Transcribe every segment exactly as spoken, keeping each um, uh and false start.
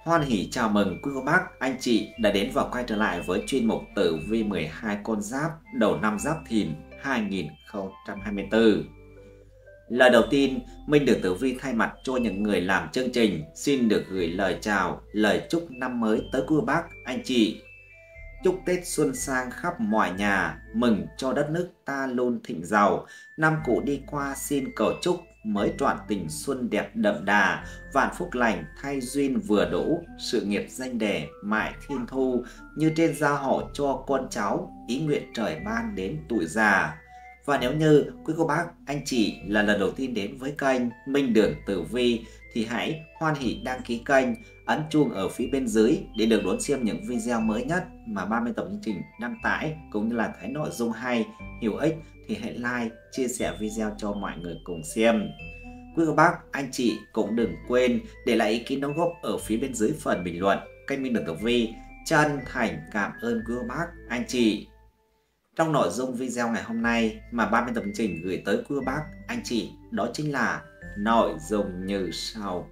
Hoan hỉ chào mừng quý cô bác, anh chị đã đến và quay trở lại với chuyên mục tử vi mười hai con giáp đầu năm Giáp Thìn hai nghìn không trăm hai mươi tư. Lời đầu tiên, Minh được tử vi thay mặt cho những người làm chương trình xin được gửi lời chào, lời chúc năm mới tới quý cô bác, anh chị. Chúc Tết xuân sang khắp mọi nhà, mừng cho đất nước ta luôn thịnh giàu. Năm cũ đi qua xin cầu chúc mới trọn tình xuân đẹp đậm đà, vạn phúc lành thay duyên vừa đủ, sự nghiệp danh đề mãi thiên thu, như trên gia hộ cho con cháu, ý nguyện trời ban đến tuổi già. Và nếu như quý cô bác, anh chị là lần đầu tiên đến với kênh Minh Đường Tử Vi thì hãy hoan hỉ đăng ký kênh, ấn chuông ở phía bên dưới để được đón xem những video mới nhất mà ba mươi tập chương trình đăng tải, cũng như là thấy nội dung hay, hữu ích thì hãy like, chia sẻ video cho mọi người cùng xem. Quý cô bác, anh chị cũng đừng quên để lại ý kiến đóng góp ở phía bên dưới phần bình luận. Kênh Minh Đường Tử Vi chân thành cảm ơn quý cô bác, anh chị. Trong nội dung video ngày hôm nay mà ba mươi tập chương trình gửi tới quý cô bác, anh chị, đó chính là nội dung như sau.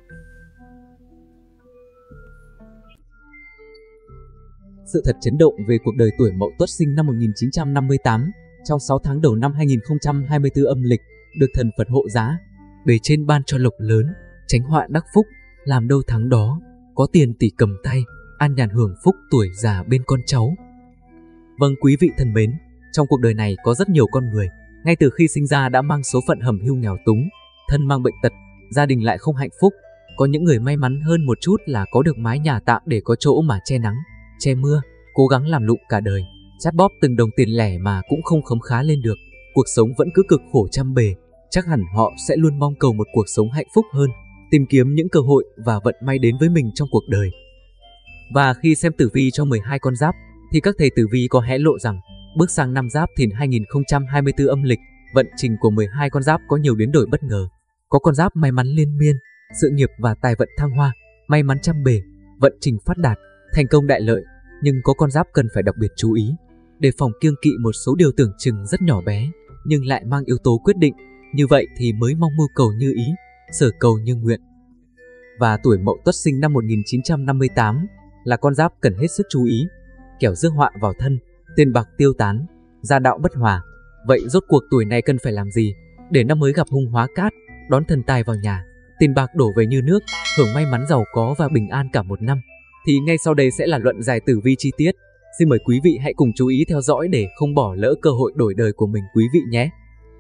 Sự thật chấn động về cuộc đời tuổi Mậu Tuất sinh năm một nghìn chín trăm năm mươi tám trong sáu tháng đầu năm hai nghìn không trăm hai mươi tư âm lịch, được thần Phật hộ giá, bề trên ban cho lộc lớn, tránh họa đắc phúc, làm đâu tháng đó, có tiền tỷ cầm tay, an nhàn hưởng phúc tuổi già bên con cháu. Vâng, quý vị thân mến, trong cuộc đời này có rất nhiều con người, ngay từ khi sinh ra đã mang số phận hầm hưu nghèo túng, thân mang bệnh tật, gia đình lại không hạnh phúc. Có những người may mắn hơn một chút là có được mái nhà tạm để có chỗ mà che nắng, che mưa, cố gắng làm lụng cả đời, chát bóp từng đồng tiền lẻ mà cũng không khấm khá lên được. Cuộc sống vẫn cứ cực khổ trăm bề, chắc hẳn họ sẽ luôn mong cầu một cuộc sống hạnh phúc hơn, tìm kiếm những cơ hội và vận may đến với mình trong cuộc đời. Và khi xem tử vi cho mười hai con giáp, thì các thầy tử vi có hé lộ rằng bước sang năm Giáp Thìn hai nghìn không trăm hai mươi tư âm lịch, vận trình của mười hai con giáp có nhiều biến đổi bất ngờ. Có con giáp may mắn liên miên, sự nghiệp và tài vận thăng hoa, may mắn trăm bề, vận trình phát đạt, thành công đại lợi. Nhưng có con giáp cần phải đặc biệt chú ý, đề phòng kiêng kỵ một số điều tưởng chừng rất nhỏ bé nhưng lại mang yếu tố quyết định. Như vậy thì mới mong mưu cầu như ý, sở cầu như nguyện. Và tuổi Mậu Tuất sinh năm một nghìn chín trăm năm mươi tám là con giáp cần hết sức chú ý, kẻo rước họa vào thân, tiền bạc tiêu tán, gia đạo bất hòa. Vậy rốt cuộc tuổi này cần phải làm gì để năm mới gặp hung hóa cát, đón thần tài vào nhà, tiền bạc đổ về như nước, hưởng may mắn giàu có và bình an cả một năm? Thì ngay sau đây sẽ là luận giải tử vi chi tiết. Xin mời quý vị hãy cùng chú ý theo dõi để không bỏ lỡ cơ hội đổi đời của mình quý vị nhé.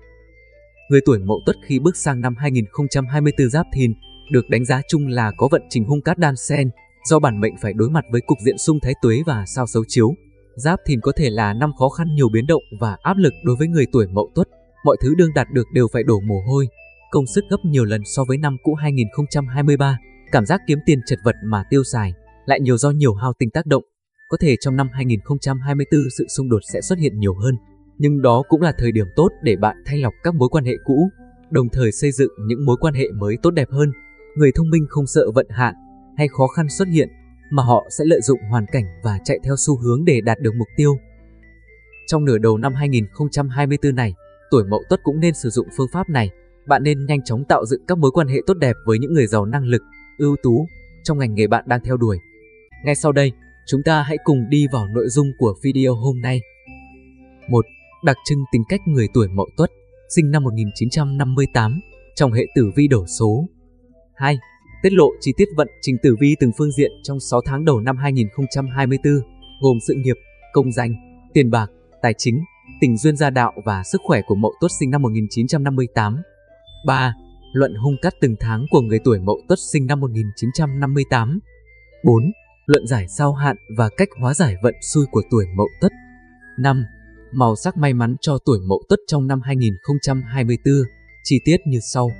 Người tuổi Mậu Tuất khi bước sang năm hai nghìn không trăm hai mươi tư Giáp Thìn được đánh giá chung là có vận trình hung cát đan xen, do bản mệnh phải đối mặt với cục diện xung thái tuế và sao xấu chiếu. Giáp Thìn có thể là năm khó khăn, nhiều biến động và áp lực đối với người tuổi Mậu Tuất. Mọi thứ đương đạt được đều phải đổ mồ hôi, công sức gấp nhiều lần so với năm cũ hai nghìn không trăm hai mươi ba. Cảm giác kiếm tiền chật vật mà tiêu xài lại nhiều do nhiều hao tinh tác động. Có thể trong năm hai nghìn không trăm hai mươi tư sự xung đột sẽ xuất hiện nhiều hơn, nhưng đó cũng là thời điểm tốt để bạn thay lọc các mối quan hệ cũ, đồng thời xây dựng những mối quan hệ mới tốt đẹp hơn. Người thông minh không sợ vận hạn hay khó khăn xuất hiện, mà họ sẽ lợi dụng hoàn cảnh và chạy theo xu hướng để đạt được mục tiêu. Trong nửa đầu năm hai nghìn không trăm hai mươi tư này, tuổi Mậu Tuất cũng nên sử dụng phương pháp này. Bạn nên nhanh chóng tạo dựng các mối quan hệ tốt đẹp với những người giàu năng lực, ưu tú trong ngành nghề bạn đang theo đuổi. Ngay sau đây, chúng ta hãy cùng đi vào nội dung của video hôm nay. một. Đặc trưng tính cách người tuổi Mậu Tuất sinh năm một nghìn chín trăm năm mươi tám trong hệ tử vi đổ số. hai. Tiết lộ chi tiết vận trình tử vi từng phương diện trong sáu tháng đầu năm hai nghìn không trăm hai mươi tư, gồm sự nghiệp, công danh, tiền bạc, tài chính, tình duyên gia đạo và sức khỏe của Mậu Tuất sinh năm một nghìn chín trăm năm mươi tám. ba. Luận hung cát từng tháng của người tuổi Mậu Tuất sinh năm một nghìn chín trăm năm mươi tám. bốn. Luận giải sao hạn và cách hóa giải vận xui của tuổi Mậu Tuất. năm. Màu sắc may mắn cho tuổi Mậu Tuất trong năm hai nghìn không trăm hai mươi tư, chi tiết như sau.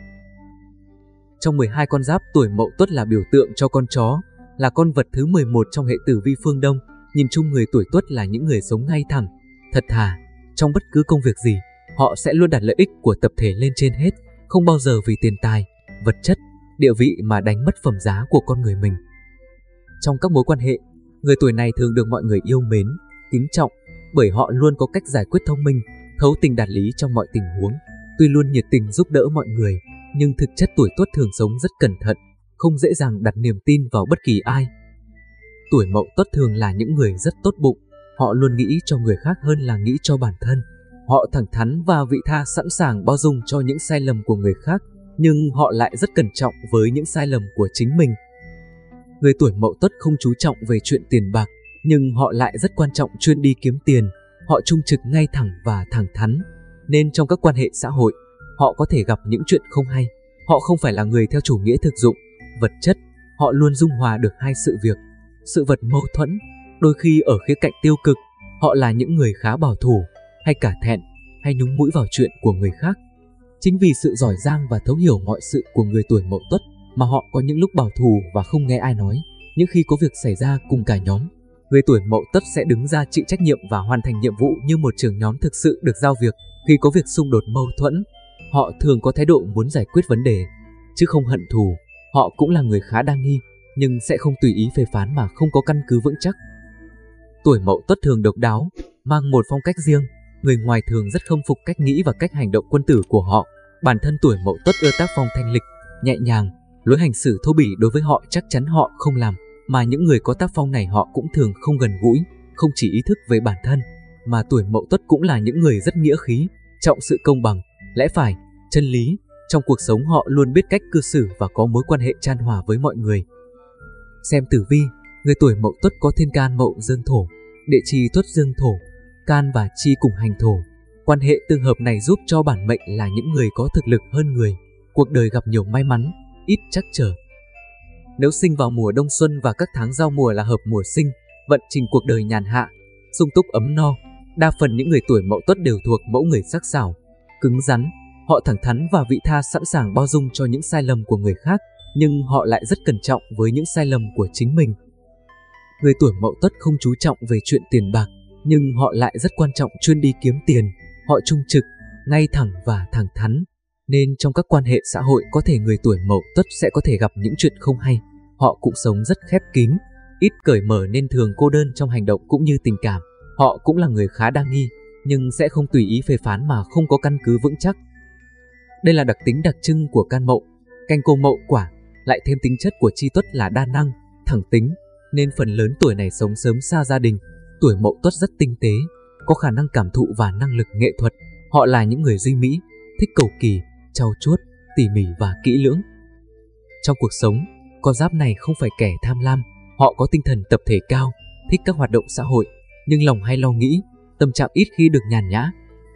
Trong mười hai con giáp, tuổi Mậu Tuất là biểu tượng cho con chó, là con vật thứ mười một trong hệ tử vi phương Đông. Nhìn chung người tuổi Tuất là những người sống ngay thẳng, thật thà. Trong bất cứ công việc gì, họ sẽ luôn đặt lợi ích của tập thể lên trên hết, không bao giờ vì tiền tài, vật chất, địa vị mà đánh mất phẩm giá của con người mình. Trong các mối quan hệ, người tuổi này thường được mọi người yêu mến, kính trọng, bởi họ luôn có cách giải quyết thông minh, thấu tình đạt lý trong mọi tình huống. Tuy luôn nhiệt tình giúp đỡ mọi người, nhưng thực chất tuổi Tuất thường sống rất cẩn thận, không dễ dàng đặt niềm tin vào bất kỳ ai. tuổi Mậu Tuất thường là những người rất tốt bụng, họ luôn nghĩ cho người khác hơn là nghĩ cho bản thân. Họ thẳng thắn và vị tha, sẵn sàng bao dung cho những sai lầm của người khác, nhưng họ lại rất cẩn trọng với những sai lầm của chính mình. Người tuổi Mậu Tuất không chú trọng về chuyện tiền bạc, nhưng họ lại rất quan trọng chuyên đi kiếm tiền. Họ trung trực, ngay thẳng và thẳng thắn, nên trong các quan hệ xã hội, họ có thể gặp những chuyện không hay. Họ không phải là người theo chủ nghĩa thực dụng, vật chất, họ luôn dung hòa được hai sự việc, sự vật mâu thuẫn. Đôi khi ở khía cạnh tiêu cực, họ là những người khá bảo thủ, hay cả thẹn, hay nhúng mũi vào chuyện của người khác. Chính vì sự giỏi giang và thấu hiểu mọi sự của người tuổi Mậu Tuất mà họ có những lúc bảo thủ và không nghe ai nói. Nhưng khi có việc xảy ra cùng cả nhóm, người tuổi Mậu Tuất sẽ đứng ra chịu trách nhiệm và hoàn thành nhiệm vụ như một trưởng nhóm thực sự được giao việc. Khi có việc xung đột mâu thuẫn, họ thường có thái độ muốn giải quyết vấn đề, chứ không hận thù. Họ cũng là người khá đa nghi, nhưng sẽ không tùy ý phê phán mà không có căn cứ vững chắc. Tuổi Mậu Tuất thường độc đáo, mang một phong cách riêng. Người ngoài thường rất không phục cách nghĩ và cách hành động quân tử của họ. Bản thân tuổi Mậu Tuất ưa tác phong thanh lịch, nhẹ nhàng, lối hành xử thô bỉ đối với họ chắc chắn họ không làm. Mà những người có tác phong này họ cũng thường không gần gũi, không chỉ ý thức về bản thân, mà tuổi Mậu Tuất cũng là những người rất nghĩa khí, trọng sự công bằng, lẽ phải, chân lý. Trong cuộc sống họ luôn biết cách cư xử và có mối quan hệ chan hòa với mọi người. Xem tử vi, người tuổi Mậu Tuất có thiên can Mậu Dương Thổ, địa chi Tuất Dương Thổ, can và chi cùng hành thổ. Quan hệ tương hợp này giúp cho bản mệnh là những người có thực lực hơn người, cuộc đời gặp nhiều may mắn, ít trắc trở. Nếu sinh vào mùa đông xuân và các tháng giao mùa là hợp mùa sinh, vận trình cuộc đời nhàn hạ, sung túc ấm no. Đa phần những người tuổi Mậu Tuất đều thuộc mẫu người sắc sảo, cứng rắn. Họ thẳng thắn và vị tha, sẵn sàng bao dung cho những sai lầm của người khác, nhưng họ lại rất cẩn trọng với những sai lầm của chính mình. Người tuổi Mậu Tuất không chú trọng về chuyện tiền bạc, nhưng họ lại rất quan trọng chuyên đi kiếm tiền. Họ trung trực, ngay thẳng và thẳng thắn, nên trong các quan hệ xã hội có thể người tuổi Mậu Tuất sẽ có thể gặp những chuyện không hay. Họ cũng sống rất khép kín, ít cởi mở nên thường cô đơn trong hành động cũng như tình cảm. Họ cũng là người khá đa nghi, nhưng sẽ không tùy ý phê phán mà không có căn cứ vững chắc. Đây là đặc tính đặc trưng của can Mậu. Canh Cô Mậu Quả lại thêm tính chất của chi Tuất là đa năng, thẳng tính, nên phần lớn tuổi này sống sớm xa gia đình. Tuổi Mậu Tuất rất tinh tế, có khả năng cảm thụ và năng lực nghệ thuật. Họ là những người duy mỹ, thích cầu kỳ, trau chuốt, tỉ mỉ và kỹ lưỡng. Trong cuộc sống, con giáp này không phải kẻ tham lam. Họ có tinh thần tập thể cao, thích các hoạt động xã hội, nhưng lòng hay lo nghĩ, tâm trạng ít khi được nhàn nhã.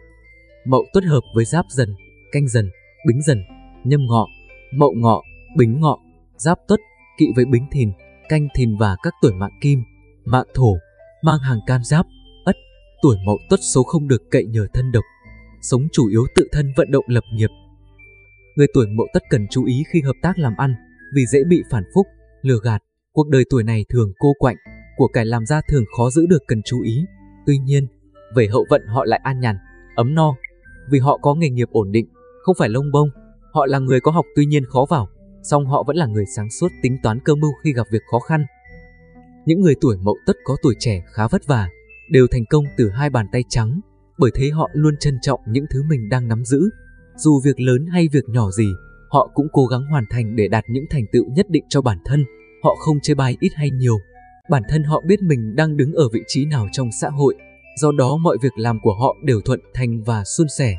Mậu Tuất hợp với Giáp Dần, Canh Dần, Bính Dần, Nhâm Ngọ, Mậu Ngọ, Bính Ngọ, Giáp Tuất, kỵ với Bính Thìn, Canh Thìn và các tuổi mạng Kim, mạng Thổ, mang hàng can Giáp, Ất. Tuổi Mậu Tuất số không được cậy nhờ thân độc, sống chủ yếu tự thân vận động lập nghiệp. Người tuổi Mậu Tuất cần chú ý khi hợp tác làm ăn, vì dễ bị phản phúc, lừa gạt. Cuộc đời tuổi này thường cô quạnh, của cải làm ra thường khó giữ được, cần chú ý. Tuy nhiên, về hậu vận họ lại an nhàn, ấm no, vì họ có nghề nghiệp ổn định, không phải lông bông. Họ là người có học tuy nhiên khó vào, song họ vẫn là người sáng suốt, tính toán cơ mưu khi gặp việc khó khăn. Những người tuổi Mậu Tuất có tuổi trẻ khá vất vả, đều thành công từ hai bàn tay trắng, bởi thế họ luôn trân trọng những thứ mình đang nắm giữ. Dù việc lớn hay việc nhỏ gì, họ cũng cố gắng hoàn thành để đạt những thành tựu nhất định cho bản thân. Họ không chê bai ít hay nhiều. Bản thân họ biết mình đang đứng ở vị trí nào trong xã hội, do đó mọi việc làm của họ đều thuận thành và suôn sẻ.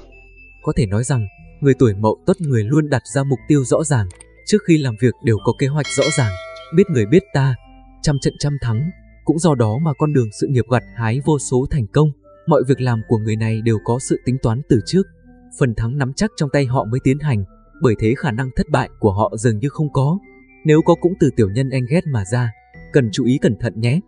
Có thể nói rằng, người tuổi Mậu Tuất người luôn đặt ra mục tiêu rõ ràng, trước khi làm việc đều có kế hoạch rõ ràng, biết người biết ta, trăm trận trăm thắng. Cũng do đó mà con đường sự nghiệp gặt hái vô số thành công. Mọi việc làm của người này đều có sự tính toán từ trước, phần thắng nắm chắc trong tay họ mới tiến hành, bởi thế khả năng thất bại của họ dường như không có. Nếu có cũng từ tiểu nhân anh ghét mà ra, cần chú ý cẩn thận nhé.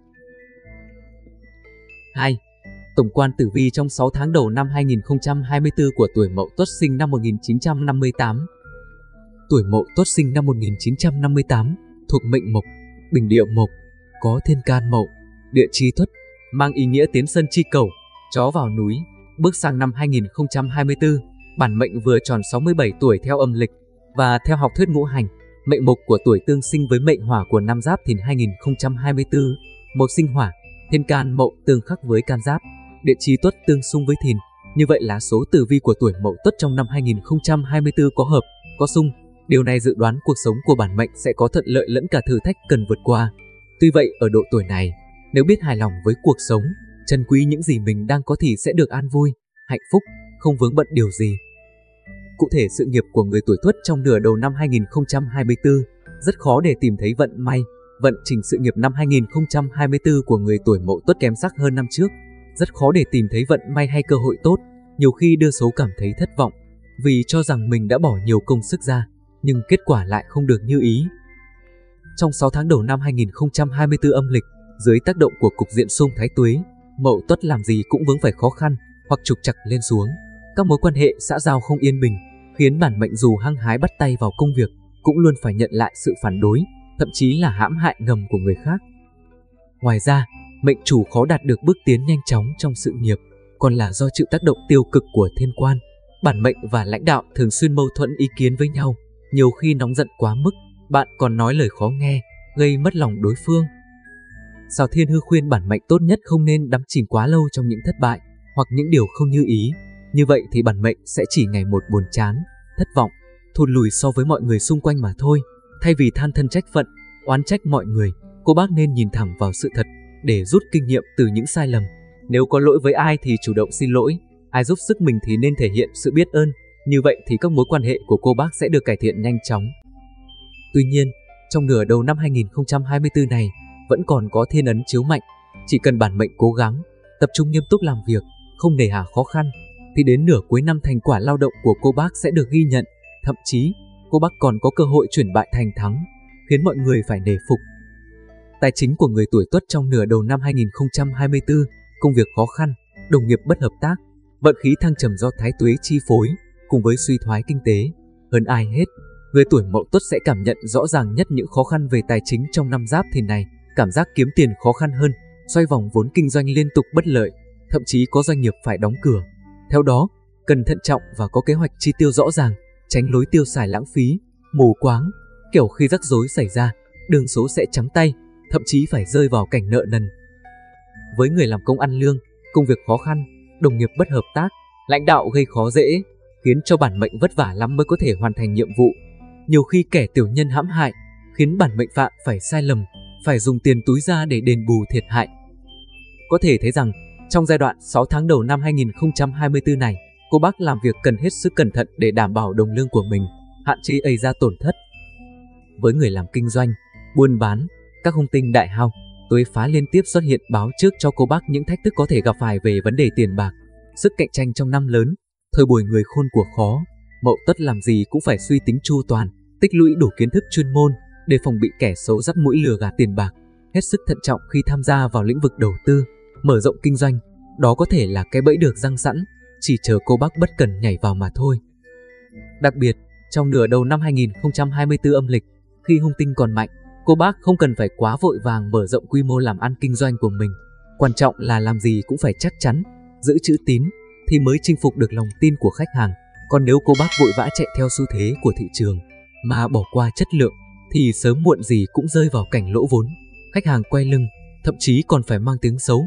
hai. Tổng quan tử vi trong sáu tháng đầu năm hai nghìn không trăm hai mươi tư của tuổi Mậu Tuất sinh năm một nghìn chín trăm năm mươi tám. Tuổi Mậu Tuất sinh năm một nghìn chín trăm năm mươi tám, thuộc mệnh Mộc, bình địa Mộc, có thiên can Mậu, địa chi Tuất, mang ý nghĩa tiến sân chi cầu, chó vào núi. Bước sang năm hai nghìn không trăm hai mươi tư, bản mệnh vừa tròn sáu mươi bảy tuổi theo âm lịch, và theo học thuyết ngũ hành, mệnh Mộc của tuổi tương sinh với mệnh Hỏa của năm Giáp Thìn hai nghìn không trăm hai mươi tư. Mộc sinh Hỏa, thiên can Mậu tương khắc với can Giáp, địa chi Tuất tương xung với Thìn. Như vậy lá số tử vi của tuổi Mậu Tuất trong năm hai nghìn không trăm hai mươi tư có hợp, có xung. Điều này dự đoán cuộc sống của bản mệnh sẽ có thuận lợi lẫn cả thử thách cần vượt qua. Tuy vậy ở độ tuổi này, nếu biết hài lòng với cuộc sống, trân quý những gì mình đang có thì sẽ được an vui, hạnh phúc, không vướng bận điều gì. Cụ thể sự nghiệp của người tuổi Tuất trong nửa đầu năm hai nghìn không trăm hai mươi tư rất khó để tìm thấy vận may. Vận trình sự nghiệp năm hai nghìn không trăm hai mươi tư của người tuổi Mậu Tuất kém sắc hơn năm trước, rất khó để tìm thấy vận may hay cơ hội tốt, nhiều khi đưa số cảm thấy thất vọng, vì cho rằng mình đã bỏ nhiều công sức ra, nhưng kết quả lại không được như ý. Trong sáu tháng đầu năm hai nghìn không trăm hai mươi tư âm lịch, dưới tác động của cục diện xung thái tuế, Mậu Tuất làm gì cũng vướng phải khó khăn hoặc trục trặc lên xuống. Các mối quan hệ xã giao không yên bình, khiến bản mệnh dù hăng hái bắt tay vào công việc, cũng luôn phải nhận lại sự phản đối, thậm chí là hãm hại ngầm của người khác. Ngoài ra, mệnh chủ khó đạt được bước tiến nhanh chóng trong sự nghiệp, còn là do chịu tác động tiêu cực của thiên quan. Bản mệnh và lãnh đạo thường xuyên mâu thuẫn ý kiến với nhau, nhiều khi nóng giận quá mức, bạn còn nói lời khó nghe, gây mất lòng đối phương. Sao Thiên Hư khuyên bản mệnh tốt nhất không nên đắm chìm quá lâu trong những thất bại hoặc những điều không như ý. Như vậy thì bản mệnh sẽ chỉ ngày một buồn chán, thất vọng, thụt lùi so với mọi người xung quanh mà thôi. Thay vì than thân trách phận, oán trách mọi người, cô bác nên nhìn thẳng vào sự thật để rút kinh nghiệm từ những sai lầm. Nếu có lỗi với ai thì chủ động xin lỗi, ai giúp sức mình thì nên thể hiện sự biết ơn. Như vậy thì các mối quan hệ của cô bác sẽ được cải thiện nhanh chóng. Tuy nhiên, trong nửa đầu năm hai nghìn không trăm hai mươi tư này, vẫn còn có thiên ấn chiếu mạnh. Chỉ cần bản mệnh cố gắng, tập trung nghiêm túc làm việc, không nề hà khó khăn, thì đến nửa cuối năm thành quả lao động của cô bác sẽ được ghi nhận. Thậm chí, cô bác còn có cơ hội chuyển bại thành thắng, khiến mọi người phải nể phục. Tài chính của người tuổi Tuất trong nửa đầu năm hai nghìn không trăm hai mươi tư, công việc khó khăn, đồng nghiệp bất hợp tác, vận khí thăng trầm do thái tuế chi phối, cùng với suy thoái kinh tế. Hơn ai hết, người tuổi Mậu Tuất sẽ cảm nhận rõ ràng nhất những khó khăn về tài chính trong năm Giáp Thìn này. Cảm giác kiếm tiền khó khăn hơn, xoay vòng vốn kinh doanh liên tục bất lợi, thậm chí có doanh nghiệp phải đóng cửa. Theo đó, cần thận trọng và có kế hoạch chi tiêu rõ ràng, tránh lối tiêu xài lãng phí, mù quáng, kiểu khi rắc rối xảy ra, đường số sẽ trắng tay, thậm chí phải rơi vào cảnh nợ nần. Với người làm công ăn lương, công việc khó khăn, đồng nghiệp bất hợp tác, lãnh đạo gây khó dễ, khiến cho bản mệnh vất vả lắm mới có thể hoàn thành nhiệm vụ. Nhiều khi kẻ tiểu nhân hãm hại, khiến bản mệnh phạm phải sai lầm, phải dùng tiền túi ra để đền bù thiệt hại. Có thể thấy rằng, trong giai đoạn sáu tháng đầu năm hai nghìn không trăm hai mươi tư này, cô bác làm việc cần hết sức cẩn thận để đảm bảo đồng lương của mình, hạn chế ây ra tổn thất. Với người làm kinh doanh, buôn bán, các hung tinh đại hao, tuế phá liên tiếp xuất hiện báo trước cho cô bác những thách thức có thể gặp phải về vấn đề tiền bạc. Sức cạnh tranh trong năm lớn, thời buổi người khôn của khó, Mậu Tuất làm gì cũng phải suy tính chu toàn, tích lũy đủ kiến thức chuyên môn để phòng bị kẻ xấu dắt mũi lừa gạt tiền bạc. Hết sức thận trọng khi tham gia vào lĩnh vực đầu tư, mở rộng kinh doanh, đó có thể là cái bẫy được răng sẵn, chỉ chờ cô bác bất cần nhảy vào mà thôi. Đặc biệt, trong nửa đầu năm hai nghìn không trăm hai mươi tư âm lịch, khi hung tinh còn mạnh, cô bác không cần phải quá vội vàng mở rộng quy mô làm ăn kinh doanh của mình. Quan trọng là làm gì cũng phải chắc chắn, giữ chữ tín thì mới chinh phục được lòng tin của khách hàng. Còn nếu cô bác vội vã chạy theo xu thế của thị trường mà bỏ qua chất lượng, thì sớm muộn gì cũng rơi vào cảnh lỗ vốn, khách hàng quay lưng, thậm chí còn phải mang tiếng xấu.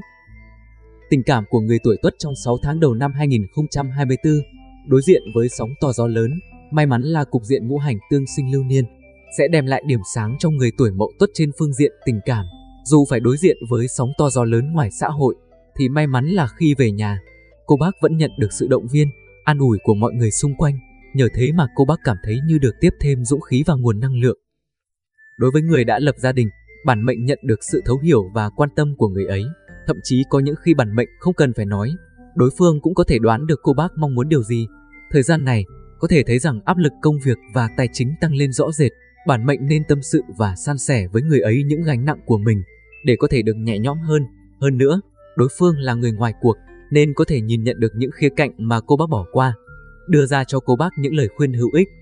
Tình cảm của người tuổi Tuất trong sáu tháng đầu năm hai nghìn không trăm hai mươi tư đối diện với sóng to gió lớn, may mắn là cục diện ngũ hành tương sinh lưu niên sẽ đem lại điểm sáng cho người tuổi Mậu Tuất trên phương diện tình cảm. Dù phải đối diện với sóng to gió lớn ngoài xã hội, thì may mắn là khi về nhà, cô bác vẫn nhận được sự động viên, an ủi của mọi người xung quanh. Nhờ thế mà cô bác cảm thấy như được tiếp thêm dũng khí và nguồn năng lượng. Đối với người đã lập gia đình, bản mệnh nhận được sự thấu hiểu và quan tâm của người ấy. Thậm chí có những khi bản mệnh không cần phải nói, đối phương cũng có thể đoán được cô bác mong muốn điều gì. Thời gian này, có thể thấy rằng áp lực công việc và tài chính tăng lên rõ rệt. Bản mệnh nên tâm sự và san sẻ với người ấy những gánh nặng của mình để có thể được nhẹ nhõm hơn. Hơn nữa, đối phương là người ngoài cuộc nên có thể nhìn nhận được những khía cạnh mà cô bác bỏ qua, đưa ra cho cô bác những lời khuyên hữu ích.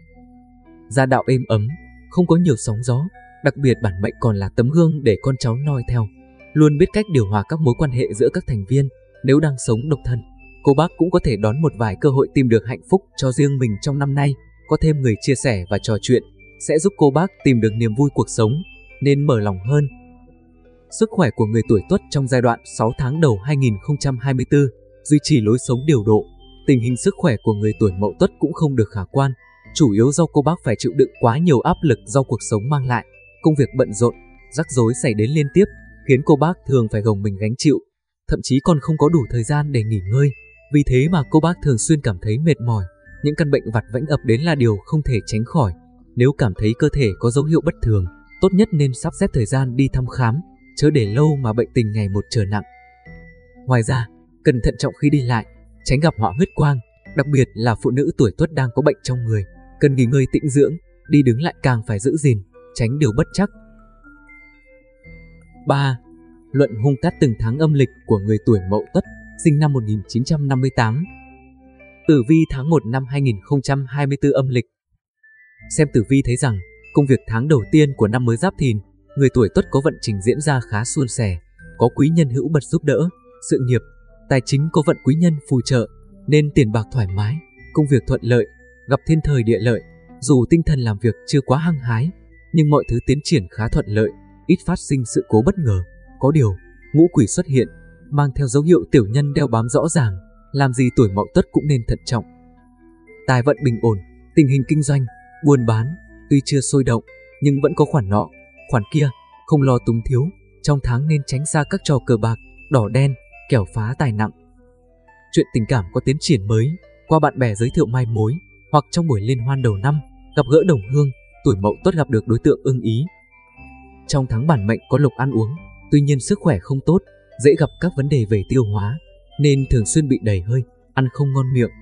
Gia đạo êm ấm, không có nhiều sóng gió, đặc biệt bản mệnh còn là tấm gương để con cháu noi theo, luôn biết cách điều hòa các mối quan hệ giữa các thành viên. Nếu đang sống độc thân, cô bác cũng có thể đón một vài cơ hội tìm được hạnh phúc cho riêng mình trong năm nay. Có thêm người chia sẻ và trò chuyện sẽ giúp cô bác tìm được niềm vui cuộc sống, nên mở lòng hơn. Sức khỏe của người tuổi Tuất trong giai đoạn sáu tháng đầu hai nghìn không trăm hai mươi tư, duy trì lối sống điều độ. Tình hình sức khỏe của người tuổi Mậu Tuất cũng không được khả quan, chủ yếu do cô bác phải chịu đựng quá nhiều áp lực do cuộc sống mang lại. Công việc bận rộn, rắc rối xảy đến liên tiếp, khiến cô bác thường phải gồng mình gánh chịu, thậm chí còn không có đủ thời gian để nghỉ ngơi. Vì thế mà cô bác thường xuyên cảm thấy mệt mỏi, những căn bệnh vặt vãnh ập đến là điều không thể tránh khỏi. Nếu cảm thấy cơ thể có dấu hiệu bất thường, tốt nhất nên sắp xếp thời gian đi thăm khám, chớ để lâu mà bệnh tình ngày một trở nặng. Ngoài ra, cần thận trọng khi đi lại, tránh gặp họa huyết quang, đặc biệt là phụ nữ tuổi tuất đang có bệnh trong người, cần nghỉ ngơi tĩnh dưỡng, đi đứng lại càng phải giữ gìn, tránh điều bất trắc. ba. Luận hung tát từng tháng âm lịch của người tuổi Mậu Tuất, sinh năm một nghìn chín trăm năm mươi tám. Tử vi tháng một năm hai nghìn không trăm hai mươi tư âm lịch. Xem tử vi thấy rằng, công việc tháng đầu tiên của năm mới Giáp Thìn, người tuổi Tuất có vận trình diễn ra khá suôn sẻ, có quý nhân hữu bật giúp đỡ, sự nghiệp, tài chính có vận quý nhân phù trợ, nên tiền bạc thoải mái, công việc thuận lợi, gặp thiên thời địa lợi. Dù tinh thần làm việc chưa quá hăng hái, nhưng mọi thứ tiến triển khá thuận lợi, ít phát sinh sự cố bất ngờ. Có điều, ngũ quỷ xuất hiện, mang theo dấu hiệu tiểu nhân đeo bám rõ ràng, làm gì tuổi Mậu Tuất cũng nên thận trọng. Tài vận bình ổn, tình hình kinh doanh, buôn bán tuy chưa sôi động, nhưng vẫn có khoản nọ, khoản kia, không lo túng thiếu. Trong tháng nên tránh xa các trò cờ bạc, đỏ đen, kẻo phá tài nặng. Chuyện tình cảm có tiến triển mới, qua bạn bè giới thiệu mai mối, hoặc trong buổi liên hoan đầu năm, gặp gỡ đồng hương, tuổi Mậu Tuất gặp được đối tượng ưng ý. Trong tháng bản mệnh có lộc ăn uống, tuy nhiên sức khỏe không tốt, dễ gặp các vấn đề về tiêu hóa, nên thường xuyên bị đầy hơi, ăn không ngon miệng.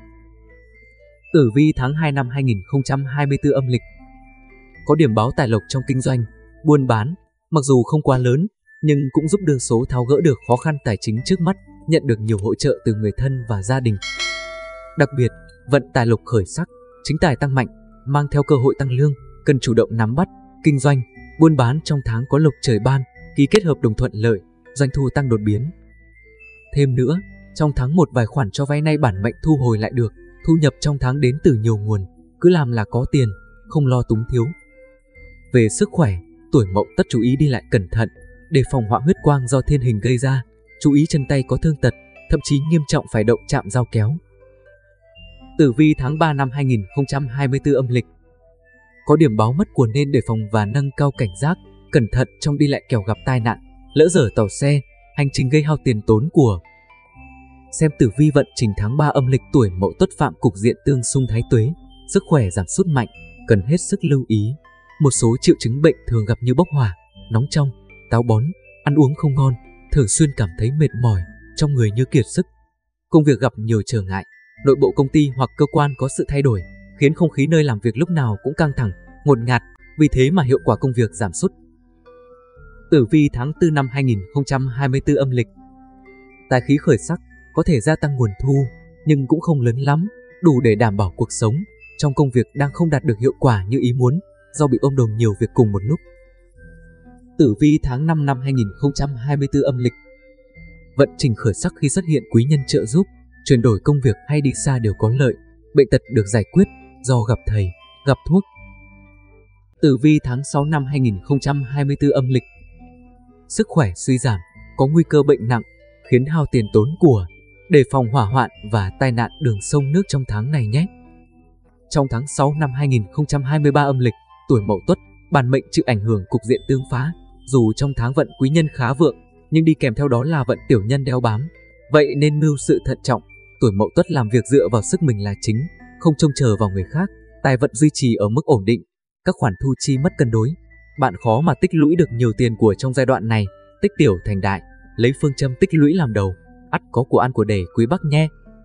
Tử vi tháng hai năm hai nghìn không trăm hai mươi tư âm lịch. Có điểm báo tài lộc trong kinh doanh, buôn bán, mặc dù không quá lớn, nhưng cũng giúp đương số tháo gỡ được khó khăn tài chính trước mắt, nhận được nhiều hỗ trợ từ người thân và gia đình. Đặc biệt, vận tài lộc khởi sắc, chính tài tăng mạnh, mang theo cơ hội tăng lương, cần chủ động nắm bắt. Kinh doanh, buôn bán trong tháng có lộc trời ban, ký kết hợp đồng thuận lợi, doanh thu tăng đột biến. Thêm nữa, trong tháng một vài khoản cho vay nay bản mệnh thu hồi lại được, thu nhập trong tháng đến từ nhiều nguồn, cứ làm là có tiền, không lo túng thiếu. Về sức khỏe, tuổi Mậu Tuất chú ý đi lại cẩn thận, đề phòng họa huyết quang do thiên hình gây ra, chú ý chân tay có thương tật, thậm chí nghiêm trọng phải động chạm dao kéo. Tử vi tháng ba năm hai nghìn không trăm hai mươi tư âm lịch. Có điểm báo mất của nên đề phòng và nâng cao cảnh giác, cẩn thận trong đi lại kẻo gặp tai nạn, lỡ dở tàu xe, hành trình gây hao tiền tốn của. Xem tử vi vận trình tháng ba âm lịch tuổi Mậu Tuất phạm cục diện tương xung thái tuế, sức khỏe giảm sút mạnh, cần hết sức lưu ý. Một số triệu chứng bệnh thường gặp như bốc hỏa, nóng trong, táo bón, ăn uống không ngon, thường xuyên cảm thấy mệt mỏi, trong người như kiệt sức. Công việc gặp nhiều trở ngại, nội bộ công ty hoặc cơ quan có sự thay đổi, khiến không khí nơi làm việc lúc nào cũng căng thẳng, ngột ngạt, vì thế mà hiệu quả công việc giảm sút. Tử vi tháng tư năm hai nghìn không trăm hai mươi tư âm lịch. Tài khí khởi sắc, có thể gia tăng nguồn thu, nhưng cũng không lớn lắm, đủ để đảm bảo cuộc sống. Trong công việc đang không đạt được hiệu quả như ý muốn, do bị ôm đồm nhiều việc cùng một lúc. Tử vi tháng năm năm hai nghìn không trăm hai mươi tư âm lịch. Vận trình khởi sắc khi xuất hiện quý nhân trợ giúp, chuyển đổi công việc hay đi xa đều có lợi, bệnh tật được giải quyết do gặp thầy, gặp thuốc. Tử vi tháng sáu năm hai nghìn không trăm hai mươi tư âm lịch. Sức khỏe suy giảm, có nguy cơ bệnh nặng, khiến hao tiền tốn của, đề phòng hỏa hoạn và tai nạn đường sông nước trong tháng này nhé. Trong tháng sáu năm hai nghìn không trăm hai mươi ba âm lịch, tuổi Mậu Tuất, bản mệnh chịu ảnh hưởng cục diện tương phá, dù trong tháng vận quý nhân khá vượng, nhưng đi kèm theo đó là vận tiểu nhân đeo bám. Vậy nên mưu sự thận trọng, tuổi Mậu Tuất làm việc dựa vào sức mình là chính, không trông chờ vào người khác, tài vận duy trì ở mức ổn định, các khoản thu chi mất cân đối. Bạn khó mà tích lũy được nhiều tiền của trong giai đoạn này, tích tiểu thành đại, lấy phương châm tích lũy làm đầu, ắt có của ăn của để quý bác nhé.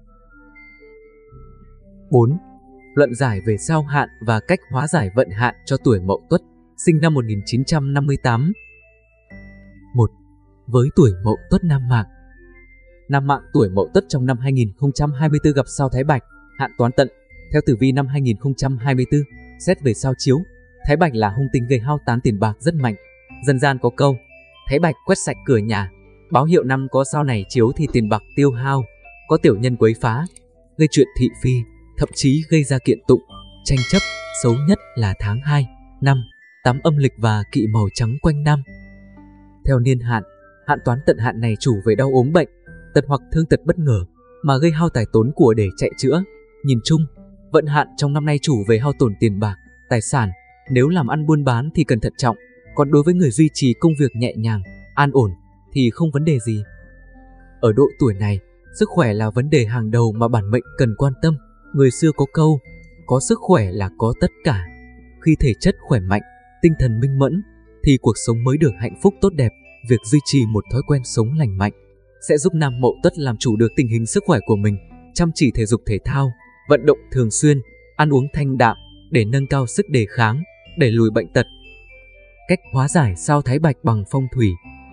bốn. Luận giải về sao hạn và cách hóa giải vận hạn cho tuổi Mậu Tuất, sinh năm một nghìn chín trăm năm mươi tám. một. Với tuổi Mậu Tuất nam mạng. Nam mạng tuổi Mậu Tuất trong năm hai nghìn không trăm hai mươi tư gặp sao Thái Bạch, hạn toán tận. Theo tử vi năm hai nghìn không trăm hai mươi tư, xét về sao chiếu, Thái Bạch là hung tinh gây hao tán tiền bạc rất mạnh. Dân gian có câu, Thái Bạch quét sạch cửa nhà, báo hiệu năm có sao này chiếu thì tiền bạc tiêu hao, có tiểu nhân quấy phá, gây chuyện thị phi, thậm chí gây ra kiện tụng, tranh chấp. Xấu nhất là tháng hai, năm, tám âm lịch và kỵ màu trắng quanh năm. Theo niên hạn, hạn toán tận hạn này chủ về đau ốm bệnh, tật hoặc thương tật bất ngờ, mà gây hao tài tốn của để chạy chữa. Nhìn chung, vận hạn trong năm nay chủ về hao tổn tiền bạc, tài sản. Nếu làm ăn buôn bán thì cần thận trọng, Còn đối với người duy trì công việc nhẹ nhàng, an ổn thì không vấn đề gì. Ở độ tuổi này, sức khỏe là vấn đề hàng đầu mà bản mệnh cần quan tâm. Người xưa có câu, có sức khỏe là có tất cả. Khi thể chất khỏe mạnh, tinh thần minh mẫn, thì cuộc sống mới được hạnh phúc tốt đẹp. Việc duy trì một thói quen sống lành mạnh sẽ giúp Nam Mậu Tuất làm chủ được tình hình sức khỏe của mình, chăm chỉ thể dục thể thao, vận động thường xuyên, ăn uống thanh đạm để nâng cao sức đề kháng, đẩy lùi bệnh tật. Cách hóa giải sao Thái Bạch bằng phong thủy.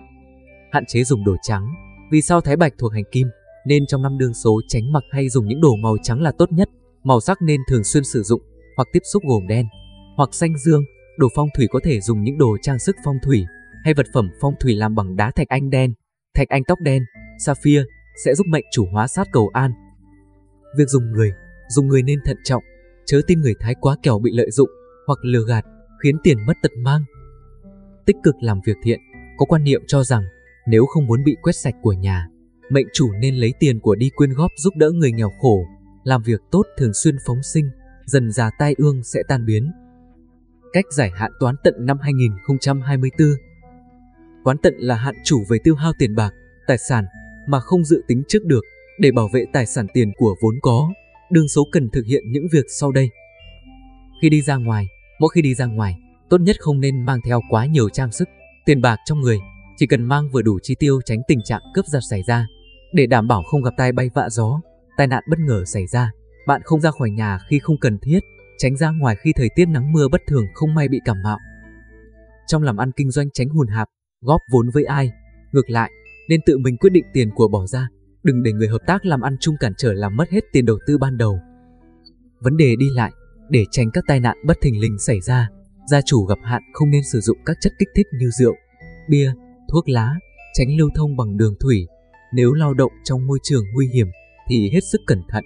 Hạn chế dùng đồ trắng. Vì sao Thái Bạch thuộc hành kim, nên trong năm đương số tránh mặc hay dùng những đồ màu trắng là tốt nhất. Màu sắc nên thường xuyên sử dụng hoặc tiếp xúc gồm đen hoặc xanh dương. Đồ phong thủy có thể dùng những đồ trang sức phong thủy hay vật phẩm phong thủy làm bằng đá thạch anh đen, thạch anh tóc đen, sapphire sẽ giúp mệnh chủ hóa sát cầu an. Việc dùng người, dùng người nên thận trọng, chớ tin người thái quá kẻo bị lợi dụng hoặc lừa gạt, khiến tiền mất tật mang. Tích cực làm việc thiện, có quan niệm cho rằng nếu không muốn bị quét sạch của nhà, mệnh chủ nên lấy tiền của đi quyên góp giúp đỡ người nghèo khổ. Làm việc tốt thường xuyên phóng sinh, dần già tai ương sẽ tan biến. Cách giải hạn toán tận năm hai nghìn không trăm hai mươi tư. Toán tận là hạn chủ về tiêu hao tiền bạc, tài sản mà không dự tính trước được. Để bảo vệ tài sản tiền của vốn có, đương số cần thực hiện những việc sau đây. Khi đi ra ngoài, mỗi khi đi ra ngoài, tốt nhất không nên mang theo quá nhiều trang sức, tiền bạc trong người, chỉ cần mang vừa đủ chi tiêu tránh tình trạng cướp giật xảy ra. Để đảm bảo không gặp tai bay vạ gió, tai nạn bất ngờ xảy ra, bạn không ra khỏi nhà khi không cần thiết, tránh ra ngoài khi thời tiết nắng mưa bất thường không may bị cảm mạo. Trong làm ăn kinh doanh tránh hùn hạp, góp vốn với ai. Ngược lại, nên tự mình quyết định tiền của bỏ ra, đừng để người hợp tác làm ăn chung cản trở làm mất hết tiền đầu tư ban đầu. Vấn đề đi lại, để tránh các tai nạn bất thình lình xảy ra, gia chủ gặp hạn không nên sử dụng các chất kích thích như rượu, bia, thuốc lá, tránh lưu thông bằng đường thủy. Nếu lao động trong môi trường nguy hiểm thì hết sức cẩn thận.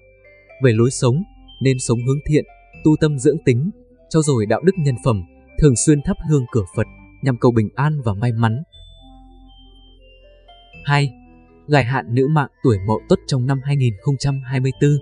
Về lối sống, nên sống hướng thiện, tu tâm dưỡng tính, trau dồi đạo đức nhân phẩm, thường xuyên thắp hương cửa Phật nhằm cầu bình an và may mắn. hai. Gài hạn nữ mạng tuổi Mậu Tuất trong năm hai nghìn không trăm hai mươi tư.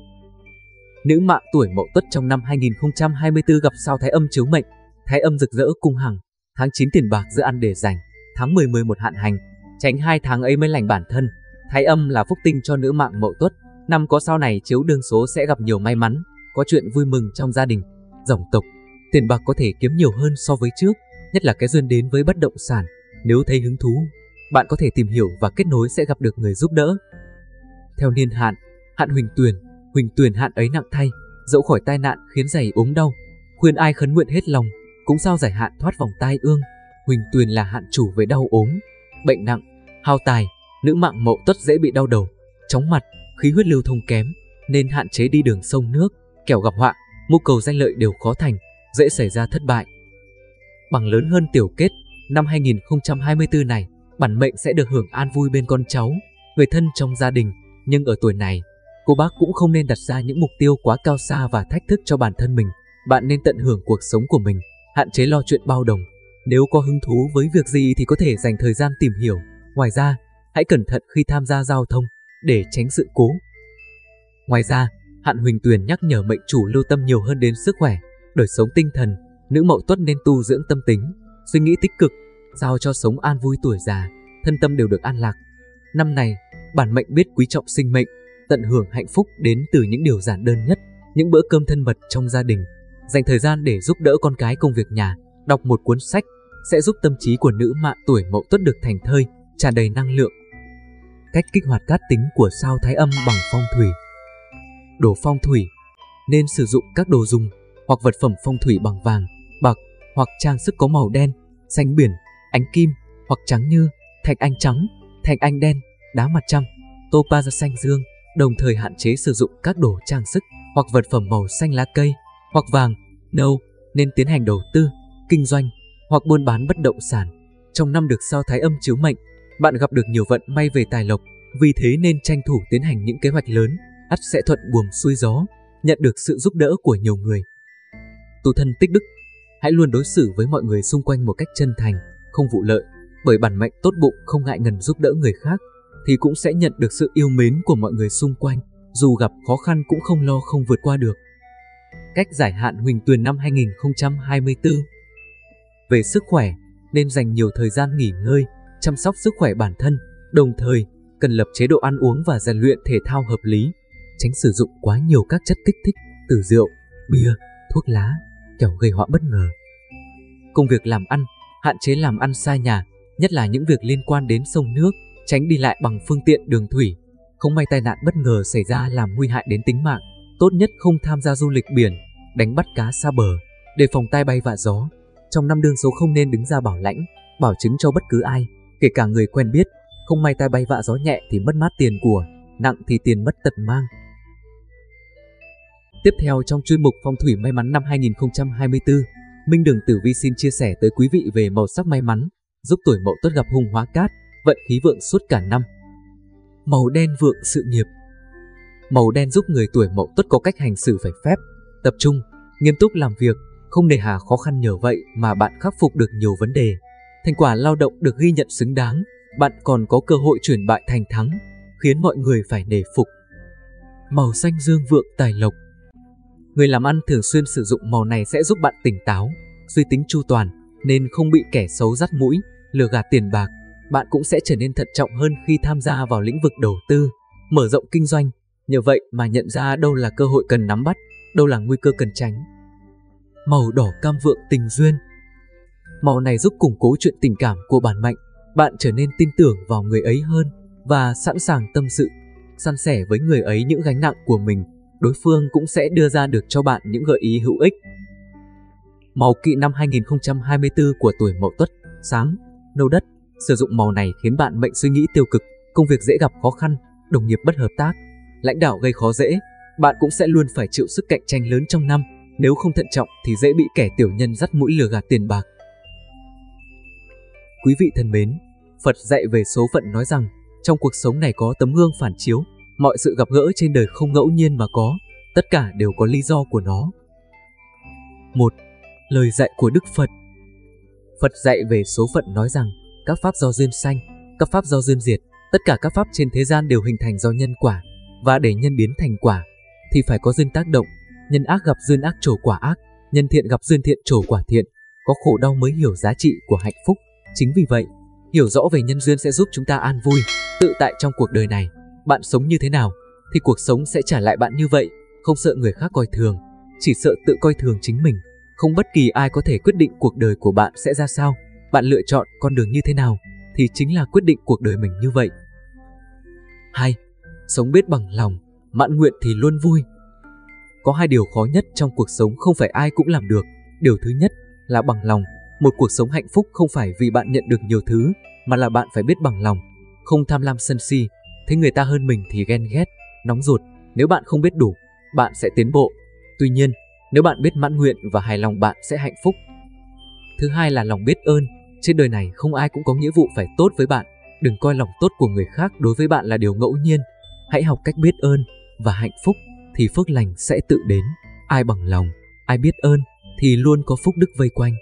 Nữ mạng tuổi Mậu Tuất trong năm hai nghìn không trăm hai mươi tư gặp sao Thái âm chiếu mệnh, Thái âm rực rỡ cung hằng, tháng chín tiền bạc giữa ăn để dành, tháng mười mười một hạn hành, tránh hai tháng ấy mới lành bản thân. Thái âm là phúc tinh cho nữ mạng Mậu Tuất, năm có sao này chiếu đương số sẽ gặp nhiều may mắn, có chuyện vui mừng trong gia đình, dòng tộc, tiền bạc có thể kiếm nhiều hơn so với trước, nhất là cái duyên đến với bất động sản. Nếu thấy hứng thú, bạn có thể tìm hiểu và kết nối sẽ gặp được người giúp đỡ. Theo niên hạn, hạn Huỳnh Tuyền, Huỳnh Tuyền hạn ấy nặng thay, dẫu khỏi tai nạn khiến giày ốm đau, khuyên ai khấn nguyện hết lòng, cũng sao giải hạn thoát vòng tai ương. Huỳnh Tuyền là hạn chủ về đau ốm, bệnh nặng, hao tài. Nữ mạng Mậu Tuất dễ bị đau đầu, chóng mặt, khí huyết lưu thông kém, nên hạn chế đi đường sông nước, kẻo gặp họa, mưu cầu danh lợi đều khó thành, dễ xảy ra thất bại. Bằng lớn hơn tiểu kết, năm hai nghìn không trăm hai mươi tư này, bản mệnh sẽ được hưởng an vui bên con cháu, người thân trong gia đình. Nhưng ở tuổi này, cô bác cũng không nên đặt ra những mục tiêu quá cao xa và thách thức cho bản thân mình. Bạn nên tận hưởng cuộc sống của mình, hạn chế lo chuyện bao đồng. Nếu có hứng thú với việc gì thì có thể dành thời gian tìm hiểu. Ngoài ra, hãy cẩn thận khi tham gia giao thông để tránh sự cố. Ngoài ra, hạn Huỳnh Tuyền nhắc nhở mệnh chủ lưu tâm nhiều hơn đến sức khỏe, đời sống tinh thần. Nữ Mậu Tuất nên tu dưỡng tâm tính, suy nghĩ tích cực, sao cho sống an vui tuổi già, thân tâm đều được an lạc. Năm này, bản mệnh biết quý trọng sinh mệnh, tận hưởng hạnh phúc đến từ những điều giản đơn nhất, những bữa cơm thân mật trong gia đình, dành thời gian để giúp đỡ con cái công việc nhà, đọc một cuốn sách sẽ giúp tâm trí của nữ mạng tuổi Mậu Tuất được thành thơi, tràn đầy năng lượng. Cách kích hoạt cát tính của sao Thái âm bằng phong thủy. Đồ phong thủy nên sử dụng các đồ dùng hoặc vật phẩm phong thủy bằng vàng, bạc hoặc trang sức có màu đen, xanh biển, ánh kim hoặc trắng như thạch anh trắng, thạch anh đen, đá mặt trăng, topaz xanh dương. Đồng thời hạn chế sử dụng các đồ trang sức hoặc vật phẩm màu xanh lá cây hoặc vàng, nâu, nên tiến hành đầu tư, kinh doanh hoặc buôn bán bất động sản. Trong năm được sao Thái âm chiếu mệnh, bạn gặp được nhiều vận may về tài lộc, vì thế nên tranh thủ tiến hành những kế hoạch lớn, ắt sẽ thuận buồm xuôi gió, nhận được sự giúp đỡ của nhiều người. Tu thân tích đức, hãy luôn đối xử với mọi người xung quanh một cách chân thành, không vụ lợi, bởi bản mệnh tốt bụng không ngại ngần giúp đỡ người khác, thì cũng sẽ nhận được sự yêu mến của mọi người xung quanh, dù gặp khó khăn cũng không lo không vượt qua được. Cách giải hạn Huỳnh Tuyền năm hai nghìn không trăm hai mươi tư. Về sức khỏe, nên dành nhiều thời gian nghỉ ngơi, chăm sóc sức khỏe bản thân, đồng thời cần lập chế độ ăn uống và rèn luyện thể thao hợp lý, tránh sử dụng quá nhiều các chất kích thích từ rượu, bia, thuốc lá, kẻo gây họa bất ngờ. Công việc làm ăn, hạn chế làm ăn xa nhà, nhất là những việc liên quan đến sông nước, tránh đi lại bằng phương tiện đường thủy. Không may tai nạn bất ngờ xảy ra làm nguy hại đến tính mạng, tốt nhất không tham gia du lịch biển, đánh bắt cá xa bờ, đề phòng tai bay vạ gió. Trong năm đương số không nên đứng ra bảo lãnh, bảo chứng cho bất cứ ai, kể cả người quen biết. Không may tai bay vạ gió nhẹ thì mất mát tiền của, nặng thì tiền mất tật mang. Tiếp theo trong chuyên mục phong thủy may mắn năm hai nghìn không trăm hai mươi tư, Minh Đường Tử Vi xin chia sẻ tới quý vị về màu sắc may mắn, giúp tuổi Mậu Tuất gặp hung hóa cát, vận khí vượng suốt cả năm. Màu đen vượng sự nghiệp. Màu đen giúp người tuổi Mậu Tuất có cách hành xử phải phép, tập trung, nghiêm túc làm việc, không nề hà khó khăn, nhờ vậy mà bạn khắc phục được nhiều vấn đề. Thành quả lao động được ghi nhận xứng đáng, bạn còn có cơ hội chuyển bại thành thắng, khiến mọi người phải nể phục. Màu xanh dương vượng tài lộc. Người làm ăn thường xuyên sử dụng màu này sẽ giúp bạn tỉnh táo, suy tính chu toàn, nên không bị kẻ xấu dắt mũi, lừa gạt tiền bạc. Bạn cũng sẽ trở nên thận trọng hơn khi tham gia vào lĩnh vực đầu tư, mở rộng kinh doanh, nhờ vậy mà nhận ra đâu là cơ hội cần nắm bắt, đâu là nguy cơ cần tránh. Màu đỏ cam vượng tình duyên. Màu này giúp củng cố chuyện tình cảm của bản mệnh, bạn trở nên tin tưởng vào người ấy hơn và sẵn sàng tâm sự, san sẻ với người ấy những gánh nặng của mình. Đối phương cũng sẽ đưa ra được cho bạn những gợi ý hữu ích. Màu kỵ năm hai nghìn không trăm hai mươi tư của tuổi Mậu Tuất, xám, nâu đất. Sử dụng màu này khiến bạn mệnh suy nghĩ tiêu cực, công việc dễ gặp khó khăn, đồng nghiệp bất hợp tác, lãnh đạo gây khó dễ. Bạn cũng sẽ luôn phải chịu sức cạnh tranh lớn trong năm, nếu không thận trọng thì dễ bị kẻ tiểu nhân dắt mũi lừa gạt tiền bạc. Quý vị thân mến, Phật dạy về số phận nói rằng, trong cuộc sống này có tấm gương phản chiếu, mọi sự gặp gỡ trên đời không ngẫu nhiên mà có, tất cả đều có lý do của nó. một. Lời dạy của Đức Phật. Phật dạy về số phận nói rằng, các pháp do duyên sanh, các pháp do duyên diệt, tất cả các pháp trên thế gian đều hình thành do nhân quả, và để nhân biến thành quả thì phải có duyên tác động. Nhân ác gặp duyên ác trổ quả ác, nhân thiện gặp duyên thiện trổ quả thiện. Có khổ đau mới hiểu giá trị của hạnh phúc. Chính vì vậy, hiểu rõ về nhân duyên sẽ giúp chúng ta an vui, tự tại trong cuộc đời này. Bạn sống như thế nào thì cuộc sống sẽ trả lại bạn như vậy, không sợ người khác coi thường, chỉ sợ tự coi thường chính mình. Không bất kỳ ai có thể quyết định cuộc đời của bạn sẽ ra sao. Bạn lựa chọn con đường như thế nào thì chính là quyết định cuộc đời mình như vậy. hai. Sống biết bằng lòng, mãn nguyện thì luôn vui. Có hai điều khó nhất trong cuộc sống không phải ai cũng làm được. Điều thứ nhất là bằng lòng. Một cuộc sống hạnh phúc không phải vì bạn nhận được nhiều thứ, mà là bạn phải biết bằng lòng, không tham lam sân si, thấy người ta hơn mình thì ghen ghét, nóng ruột. Nếu bạn không biết đủ, bạn sẽ tiến bộ. Tuy nhiên, nếu bạn biết mãn nguyện và hài lòng, bạn sẽ hạnh phúc. Thứ hai là lòng biết ơn. Trên đời này không ai cũng có nghĩa vụ phải tốt với bạn. Đừng coi lòng tốt của người khác đối với bạn là điều ngẫu nhiên. Hãy học cách biết ơn và hạnh phúc thì phước lành sẽ tự đến. Ai bằng lòng, ai biết ơn thì luôn có phúc đức vây quanh.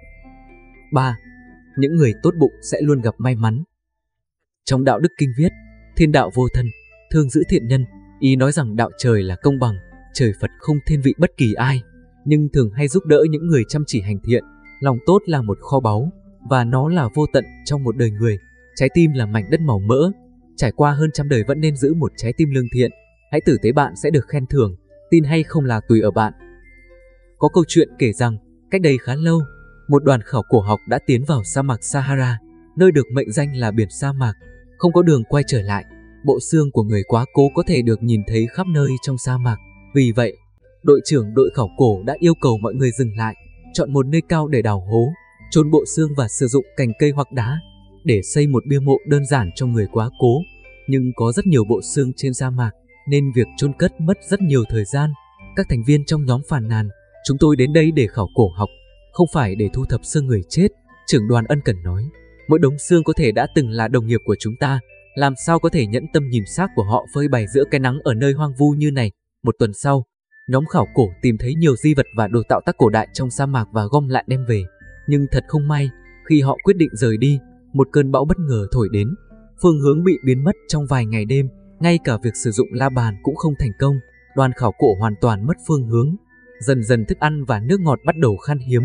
ba. Những người tốt bụng sẽ luôn gặp may mắn. Trong Đạo Đức Kinh viết, thiên đạo vô thân, thương giữ thiện nhân. Ý nói rằng đạo trời là công bằng, trời Phật không thiên vị bất kỳ ai, nhưng thường hay giúp đỡ những người chăm chỉ hành thiện. Lòng tốt là một kho báu, và nó là vô tận trong một đời người. Trái tim là mảnh đất màu mỡ, trải qua hơn trăm đời vẫn nên giữ một trái tim lương thiện. Hãy tử tế, bạn sẽ được khen thưởng, tin hay không là tùy ở bạn. Có câu chuyện kể rằng, cách đây khá lâu, một đoàn khảo cổ học đã tiến vào sa mạc Sahara, nơi được mệnh danh là biển sa mạc, không có đường quay trở lại. Bộ xương của người quá cố có thể được nhìn thấy khắp nơi trong sa mạc. Vì vậy, đội trưởng đội khảo cổ đã yêu cầu mọi người dừng lại, chọn một nơi cao để đào hố, chôn bộ xương và sử dụng cành cây hoặc đá để xây một bia mộ đơn giản cho người quá cố. Nhưng có rất nhiều bộ xương trên sa mạc, nên việc chôn cất mất rất nhiều thời gian. Các thành viên trong nhóm phàn nàn, chúng tôi đến đây để khảo cổ học, không phải để thu thập xương người chết. Trưởng đoàn ân cần nói, mỗi đống xương có thể đã từng là đồng nghiệp của chúng ta, làm sao có thể nhẫn tâm nhìn xác của họ phơi bày giữa cái nắng ở nơi hoang vu như này. Một tuần sau, nhóm khảo cổ tìm thấy nhiều di vật và đồ tạo tác cổ đại trong sa mạc và gom lại đem về. Nhưng thật không may, khi họ quyết định rời đi, một cơn bão bất ngờ thổi đến. Phương hướng bị biến mất trong vài ngày đêm, ngay cả việc sử dụng la bàn cũng không thành công. Đoàn khảo cổ hoàn toàn mất phương hướng. Dần dần thức ăn và nước ngọt bắt đầu khan hiếm,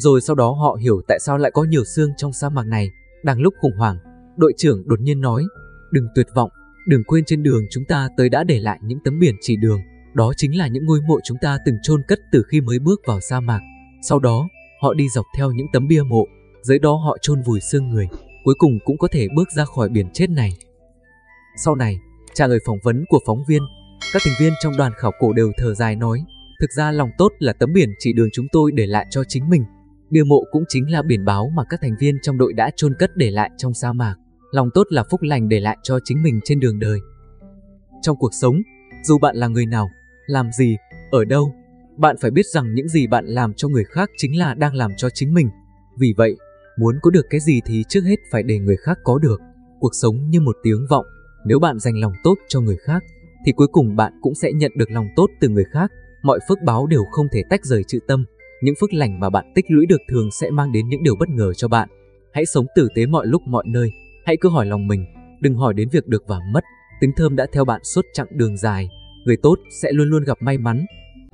Rồi sau đó họ hiểu tại sao lại có nhiều xương trong sa mạc này. Đang lúc khủng hoảng, đội trưởng đột nhiên nói, đừng tuyệt vọng, đừng quên trên đường chúng ta tới đã để lại những tấm biển chỉ đường. Đó chính là những ngôi mộ chúng ta từng chôn cất từ khi mới bước vào sa mạc. Sau đó, họ đi dọc theo những tấm bia mộ, dưới đó họ chôn vùi xương người, cuối cùng cũng có thể bước ra khỏi biển chết này. Sau này, trả lời phỏng vấn của phóng viên, các thành viên trong đoàn khảo cổ đều thở dài nói, thực ra lòng tốt là tấm biển chỉ đường chúng tôi để lại cho chính mình. Bia mộ cũng chính là biển báo mà các thành viên trong đội đã chôn cất để lại trong sa mạc. Lòng tốt là phúc lành để lại cho chính mình trên đường đời. Trong cuộc sống, dù bạn là người nào, làm gì, ở đâu, bạn phải biết rằng những gì bạn làm cho người khác chính là đang làm cho chính mình. Vì vậy, muốn có được cái gì thì trước hết phải để người khác có được. Cuộc sống như một tiếng vọng, nếu bạn dành lòng tốt cho người khác, thì cuối cùng bạn cũng sẽ nhận được lòng tốt từ người khác. Mọi phước báo đều không thể tách rời chữ tâm. Những phước lành mà bạn tích lũy được thường sẽ mang đến những điều bất ngờ cho bạn. Hãy sống tử tế mọi lúc mọi nơi. Hãy cứ hỏi lòng mình, đừng hỏi đến việc được và mất. Tính thơm đã theo bạn suốt chặng đường dài. Người tốt sẽ luôn luôn gặp may mắn.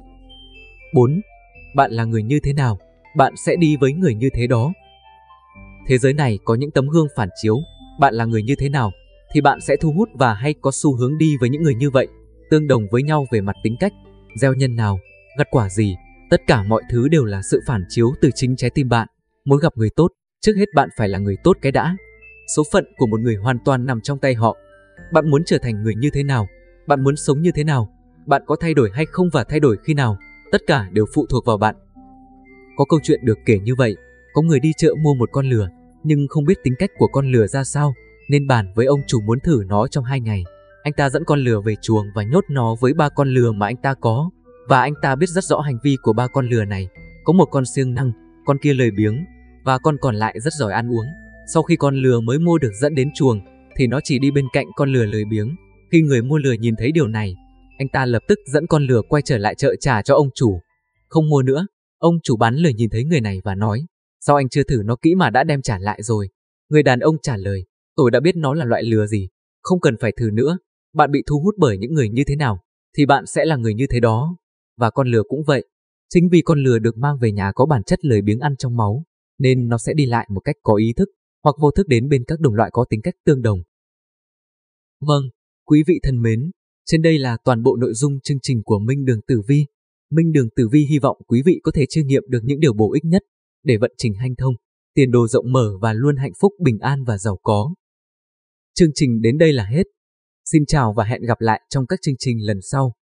bốn. Bạn là người như thế nào, bạn sẽ đi với người như thế đó. Thế giới này có những tấm gương phản chiếu. Bạn là người như thế nào thì bạn sẽ thu hút và hay có xu hướng đi với những người như vậy, tương đồng với nhau về mặt tính cách. Gieo nhân nào, gặt quả gì, tất cả mọi thứ đều là sự phản chiếu từ chính trái tim bạn. Muốn gặp người tốt, trước hết bạn phải là người tốt cái đã. Số phận của một người hoàn toàn nằm trong tay họ. Bạn muốn trở thành người như thế nào? Bạn muốn sống như thế nào? Bạn có thay đổi hay không và thay đổi khi nào? Tất cả đều phụ thuộc vào bạn. Có câu chuyện được kể như vậy. Có người đi chợ mua một con lừa, nhưng không biết tính cách của con lừa ra sao, nên bàn với ông chủ muốn thử nó trong hai ngày. Anh ta dẫn con lừa về chuồng và nhốt nó với ba con lừa mà anh ta có. Và anh ta biết rất rõ hành vi của ba con lừa này. Có một con siêng năng, con kia lười biếng, và con còn lại rất giỏi ăn uống. Sau khi con lừa mới mua được dẫn đến chuồng, thì nó chỉ đi bên cạnh con lừa lười biếng. Khi người mua lừa nhìn thấy điều này, anh ta lập tức dẫn con lừa quay trở lại chợ trả cho ông chủ. Không mua nữa. Ông chủ bán lừa nhìn thấy người này và nói, sao anh chưa thử nó kỹ mà đã đem trả lại rồi? Người đàn ông trả lời, tôi đã biết nó là loại lừa gì, không cần phải thử nữa. Bạn bị thu hút bởi những người như thế nào, thì bạn sẽ là người như thế đó. Và con lừa cũng vậy. Chính vì con lừa được mang về nhà có bản chất lười biếng ăn trong máu, nên nó sẽ đi lại một cách có ý thức hoặc vô thức đến bên các đồng loại có tính cách tương đồng. Vâng, quý vị thân mến, trên đây là toàn bộ nội dung chương trình của Minh Đường Tử Vi. Minh Đường Tử Vi hy vọng quý vị có thể chiêm nghiệm được những điều bổ ích nhất để vận trình hanh thông, tiền đồ rộng mở và luôn hạnh phúc, bình an và giàu có. Chương trình đến đây là hết. Xin chào và hẹn gặp lại trong các chương trình lần sau.